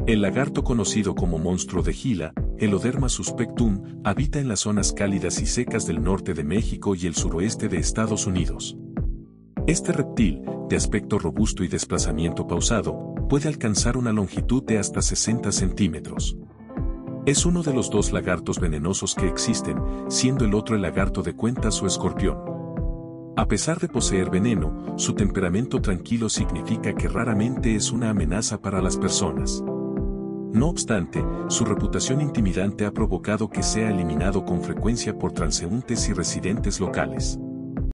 El lagarto conocido como monstruo de Gila, Heloderma suspectum, habita en las zonas cálidas y secas del norte de México y el suroeste de Estados Unidos. Este reptil, de aspecto robusto y desplazamiento pausado, puede alcanzar una longitud de hasta 60 centímetros. Es uno de los dos lagartos venenosos que existen, siendo el otro el lagarto de cuentas o escorpión. A pesar de poseer veneno, su temperamento tranquilo significa que raramente es una amenaza para las personas. No obstante, su reputación intimidante ha provocado que sea eliminado con frecuencia por transeúntes y residentes locales.